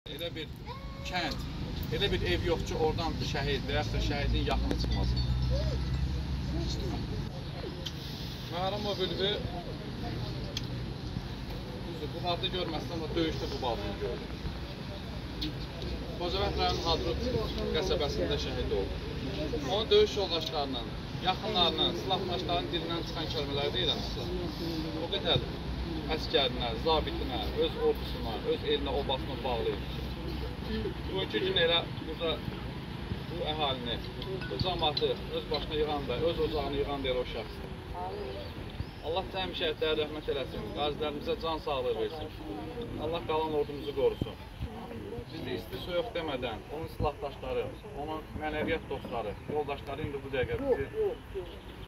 Elə bir kənd, elə bir ev yox ki, oradan şəhid və yaxud da şəhidin yaxını çıxmasın. Məhərrəm Mobilvi bu halda görməzsən, amma döyüşdə bu balını gördüm. Xocavənd rayon Hadrut qəsəbəsində şəhid oldu. Onun döyüş yoldaşlarının, yaxınlarının, silahdaşlarının dilindən çıxan kəlmələri deyirəm sizə. O qədər əskərinə, zabitinə, öz ordusuna, öz elinə, obasına bağlayır. Bugünkü gün elə burada bu əhalini, bu cəmaatı öz başına yığan da, öz ocağını yığan deyir o şəxsdir. Allah təm şəhidlərə rəhmət eləsin, qazilərimizə can sağlığı versin. Allah qalan ordumuzu qorusun. Biz də isti soyuq demədən, onun silahdaşları, onun mənəviyyat dostları, yoldaşları indi bu dəqiqə bizi